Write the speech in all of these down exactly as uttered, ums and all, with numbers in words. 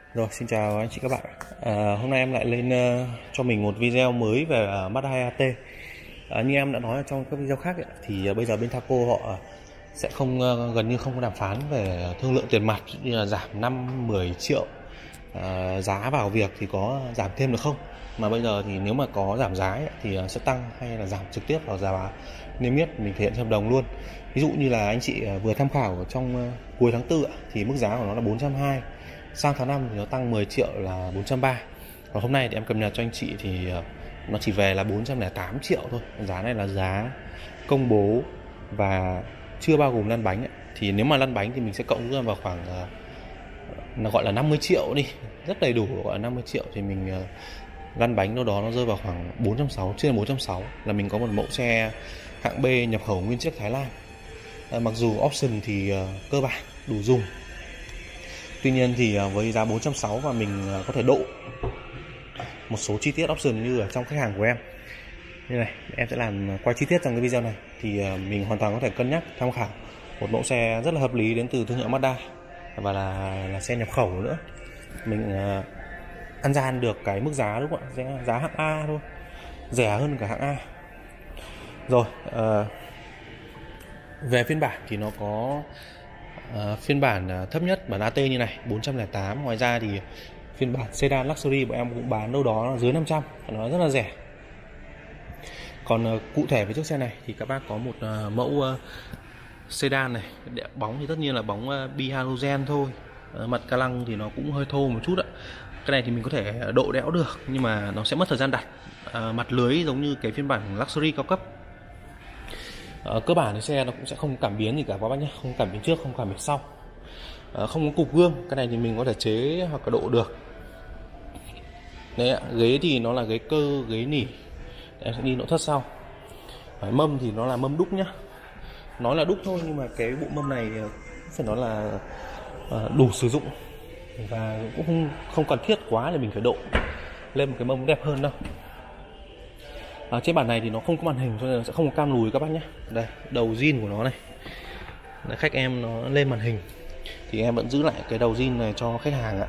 Rồi, xin chào anh chị các bạn. À, hôm nay em lại lên uh, cho mình một video mới về uh, Mazda hai a tê. À, như em đã nói ở trong các video khác ấy, thì uh, bây giờ bên Thaco họ uh, sẽ không uh, gần như không có đàm phán về thương lượng tiền mặt như là giảm năm mười triệu. Uh, giá vào việc thì có giảm thêm được không? Mà bây giờ thì nếu mà có giảm giá ấy, thì uh, sẽ tăng hay là giảm trực tiếp vào giá niêm yết mình thể hiện hợp đồng luôn. Ví dụ như là anh chị uh, vừa tham khảo trong uh, cuối tháng tư thì mức giá của nó là bốn trăm hai mươi. Sang tháng năm thì nó tăng mười triệu là bốn trăm ba mươi. Còn hôm nay thì em cập nhật cho anh chị thì nó chỉ về là bốn trăm lẻ tám triệu thôi. Giá này là giá công bố và chưa bao gồm lăn bánh ấy. Thì nếu mà lăn bánh thì mình sẽ cộng vào khoảng nó gọi là năm mươi triệu đi, rất đầy đủ, gọi là năm mươi triệu thì mình lăn bánh đâu đó nó rơi vào khoảng bốn trăm sáu mươi, trên bốn trăm sáu mươi là mình có một mẫu xe hạng B nhập khẩu nguyên chiếc Thái Lan. À, mặc dù option thì uh, cơ bản đủ dùng. Tuy nhiên thì với giá bốn trăm sáu mươi và mình có thể độ một số chi tiết option như ở trong khách hàng của em như này, em sẽ làm quay chi tiết trong cái video này, thì mình hoàn toàn có thể cân nhắc tham khảo một mẫu xe rất là hợp lý đến từ thương hiệu Mazda và là, là xe nhập khẩu nữa. Mình uh, ăn gian được cái mức giá, đúng không ạ? Giá hạng A thôi, rẻ hơn cả hạng A. Rồi uh, về phiên bản thì nó có Uh, phiên bản uh, thấp nhất bản a tê như này bốn trăm lẻ tám. Ngoài ra thì phiên bản sedan luxury của em cũng bán đâu đó dưới năm trăm, nó rất là rẻ. Còn uh, cụ thể với chiếc xe này thì các bác có một uh, mẫu uh, sedan này, bóng thì tất nhiên là bóng uh, bi halogen thôi. Uh, mặt ca lăng thì nó cũng hơi thô một chút ạ. Cái này thì mình có thể độ đẽo được nhưng mà nó sẽ mất thời gian đặt. Uh, mặt lưới giống như cái phiên bản luxury cao cấp. Uh, cơ bản thì xe nó cũng sẽ không cảm biến gì cả các bác nhé, không cảm biến trước, không cảm biến sau, uh, không có cục gương. Cái này thì mình có thể chế hoặc là độ được. Đấy ạ, ghế thì nó là ghế cơ, ghế nỉ. Em sẽ đi nội thất sau. uh, Mâm thì nó là mâm đúc nhá, nói là đúc thôi nhưng mà cái bộ mâm này phải nói là uh, đủ sử dụng và cũng không, không cần thiết quá để mình phải độ lên một cái mâm đẹp hơn đâu. À, trên bản này thì nó không có màn hình cho nên sẽ không có cam lùi các bác nhé. Đây, đầu zin của nó này. Đấy, khách em nó lên màn hình thì em vẫn giữ lại cái đầu zin này cho khách hàng ạ.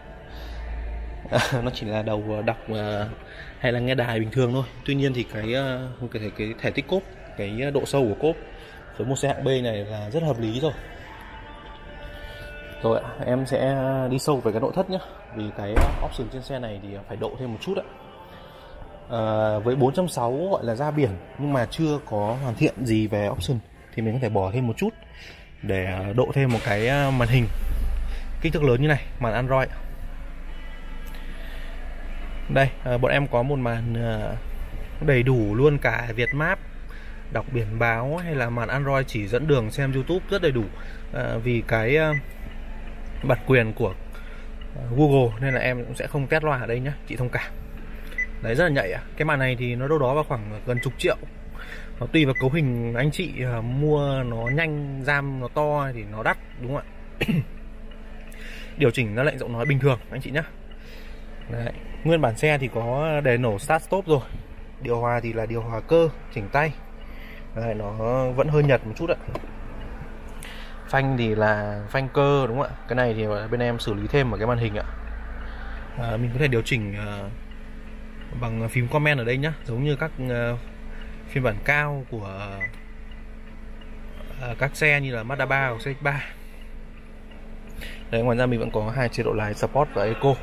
À, nó chỉ là đầu đọc uh, hay là nghe đài bình thường thôi. Tuy nhiên thì cái uh, cái, cái thể tích cốp, cái độ sâu của cốp với một xe hạng B này là rất hợp lý rồi. Rồi ạ, em sẽ đi sâu về cái nội thất nhé. Vì cái option trên xe này thì phải độ thêm một chút ạ. À, với bốn trăm sáu mươi gọi là ra biển nhưng mà chưa có hoàn thiện gì về option thì mình có thể bỏ thêm một chút để độ thêm một cái màn hình kích thước lớn như này, màn Android. Đây, à, bọn em có một màn đầy đủ luôn cả Việt Map, đọc biển báo hay là màn Android chỉ dẫn đường xem YouTube, rất đầy đủ. À, vì cái bản quyền của Google nên là em cũng sẽ không test loa ở đây nhé, chị thông cảm. Đấy, rất là nhạy ạ. À. Cái màn này thì nó đâu đó vào khoảng gần chục triệu. Nó tùy vào cấu hình anh chị uh, mua nó nhanh, RAM nó to thì nó đắt, đúng không ạ? Điều chỉnh nó lệnh giọng nói bình thường anh chị nhé. Đấy. Nguyên bản xe thì có đèn nổ start stop rồi. Điều hòa thì là điều hòa cơ, chỉnh tay. Đấy, nó vẫn hơi nhật một chút ạ. Phanh thì là phanh cơ, đúng không ạ? Cái này thì bên em xử lý thêm ở cái màn hình ạ. À, mình có thể điều chỉnh uh, bằng phím comment ở đây nhá, giống như các uh, phiên bản cao của uh, các xe như là Mazda ba hoặc xê ích ba. Đấy, ngoài ra mình vẫn có hai chế độ lái Sport và Eco.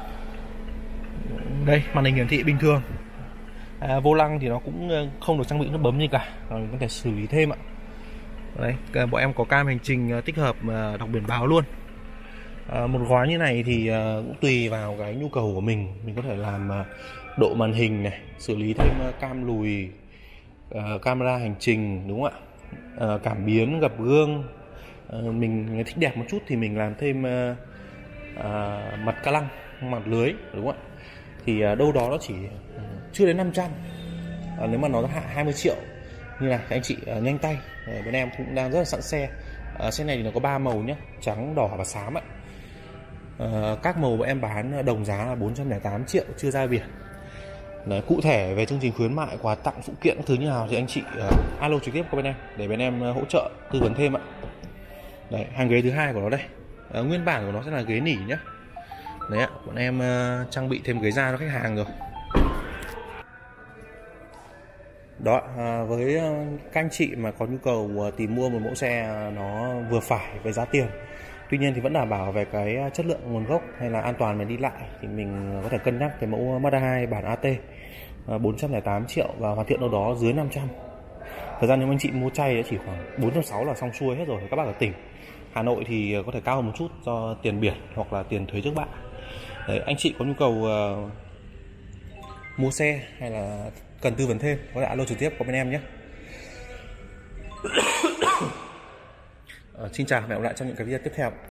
Đây, màn hình hiển thị bình thường. À, vô lăng thì nó cũng không được trang bị nút bấm gì cả, mình có thể xử lý thêm ạ. Đấy, bọn em có cam hành trình tích hợp đọc biển báo luôn. À, một gói như này thì uh, cũng tùy vào cái nhu cầu của mình, mình có thể làm uh, độ màn hình này, xử lý thêm uh, cam lùi, uh, camera hành trình, đúng không ạ? Uh, cảm biến, gập gương. Uh, mình thích đẹp một chút thì mình làm thêm uh, uh, mặt ca lăng, mặt lưới, đúng không ạ? Thì uh, đâu đó nó chỉ uh, chưa đến năm trăm. Uh, nếu mà nó hạ hai mươi triệu như này các anh chị uh, nhanh tay. Uh, bên em cũng đang rất là sẵn xe. Uh, xe này thì nó có ba màu nhé, trắng, đỏ và xám ạ. Uh, các màu bọn em bán đồng giá là bốn trăm lẻ tám triệu chưa ra biển. Đấy, cụ thể về chương trình khuyến mại, quà tặng, phụ kiện các thứ như nào thì anh chị uh, alo trực tiếp qua bên em để bên em uh, hỗ trợ tư vấn thêm ạ. Đấy, hàng ghế thứ hai của nó đây. Uh, nguyên bản của nó sẽ là ghế nỉ nhá. Đấy ạ, bọn em uh, trang bị thêm ghế da cho khách hàng rồi. Đó, à, với các anh chị mà có nhu cầu tìm mua một mẫu xe nó vừa phải về giá tiền, tuy nhiên thì vẫn đảm bảo về cái chất lượng nguồn gốc hay là an toàn mà đi lại, thì mình có thể cân nhắc cái mẫu Mazda hai bản a tê bốn trăm lẻ tám triệu và hoàn thiện đâu đó dưới năm trăm. Thời gian nếu anh chị mua chay chỉ khoảng bốn trăm sáu mươi là xong xuôi hết rồi các bác ở tỉnh. Hà Nội thì có thể cao hơn một chút do tiền biển hoặc là tiền thuế trước bạ. Đấy, anh chị có nhu cầu uh, mua xe hay là cần tư vấn thêm có thể alo trực tiếp của bên em nhé. uh, Xin chào và hẹn gặp lại trong những cái video tiếp theo.